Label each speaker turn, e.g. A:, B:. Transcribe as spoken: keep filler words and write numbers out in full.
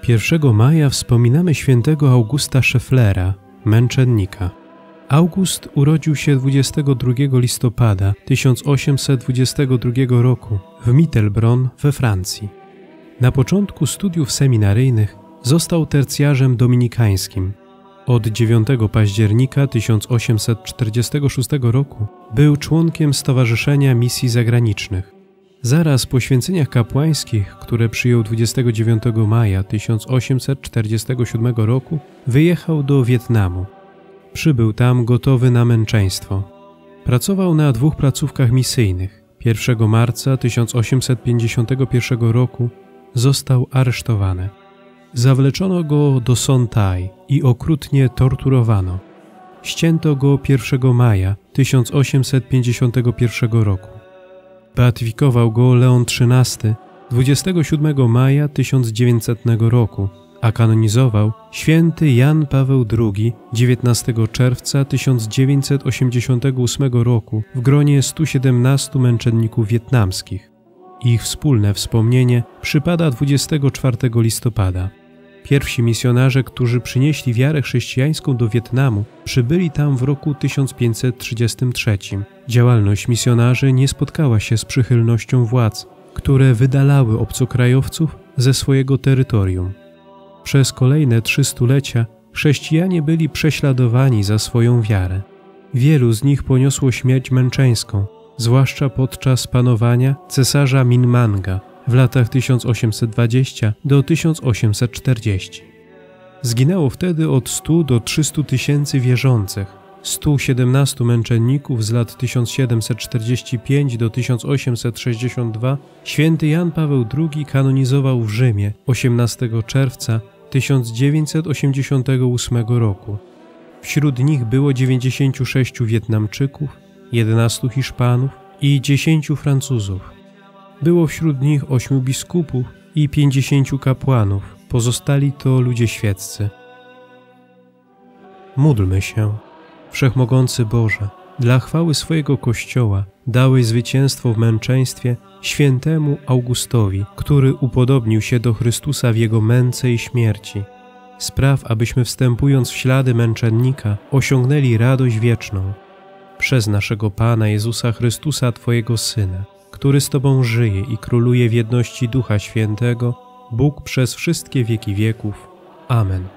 A: pierwszego maja wspominamy świętego Augusta Schefflera, męczennika. August urodził się dwudziestego drugiego listopada tysiąc osiemset dwudziestego drugiego roku w Mittelbronn we Francji. Na początku studiów seminaryjnych został tercjarzem dominikańskim. Od dziewiątego października tysiąc osiemset czterdziestego szóstego roku był członkiem Stowarzyszenia Misji Zagranicznych. Zaraz po święceniach kapłańskich, które przyjął dwudziestego dziewiątego maja tysiąc osiemset czterdziestego siódmego roku, wyjechał do Wietnamu. Przybył tam gotowy na męczeństwo. Pracował na dwóch placówkach misyjnych. pierwszego marca tysiąc osiemset pięćdziesiątego pierwszego roku został aresztowany. Zawleczono go do Son Tay i okrutnie torturowano. Ścięto go pierwszego maja tysiąc osiemset pięćdziesiątego pierwszego roku. Beatyfikował go Leon trzynasty dwudziestego siódmego maja tysiąc dziewięćsetnego roku, a kanonizował święty Jan Paweł drugi dziewiętnastego czerwca tysiąc dziewięćset osiemdziesiątego ósmego roku w gronie stu siedemnastu męczenników wietnamskich. Ich wspólne wspomnienie przypada dwudziestego czwartego listopada. Pierwsi misjonarze, którzy przynieśli wiarę chrześcijańską do Wietnamu, przybyli tam w roku tysiąc pięćset trzydziestym trzecim. Działalność misjonarzy nie spotkała się z przychylnością władz, które wydalały obcokrajowców ze swojego terytorium. Przez kolejne trzy stulecia chrześcijanie byli prześladowani za swoją wiarę. Wielu z nich poniosło śmierć męczeńską, zwłaszcza podczas panowania cesarza Minmanga w latach tysiąc osiemset dwudziestego do tysiąc osiemset czterdziestego. Zginęło wtedy od stu do trzystu tysięcy wierzących, stu siedemnastu męczenników z lat tysiąc siedemset czterdziestego piątego do tysiąc osiemset sześćdziesiątego drugiego. Święty Jan Paweł drugi kanonizował w Rzymie osiemnastego czerwca tysiąc dziewięćset osiemdziesiątego ósmego roku. Wśród nich było dziewięćdziesięciu sześciu Wietnamczyków, jedenastu Hiszpanów i dziesięciu Francuzów. Było wśród nich ośmiu biskupów i pięćdziesięciu kapłanów, pozostali to ludzie świeccy. Módlmy się. Wszechmogący Boże, dla chwały swojego Kościoła dałeś zwycięstwo w męczeństwie świętemu Augustowi, który upodobnił się do Chrystusa w Jego męce i śmierci. Spraw, abyśmy wstępując w ślady męczennika osiągnęli radość wieczną. Przez naszego Pana Jezusa Chrystusa, Twojego Syna, który z Tobą żyje i króluje w jedności Ducha Świętego, Bóg przez wszystkie wieki wieków. Amen.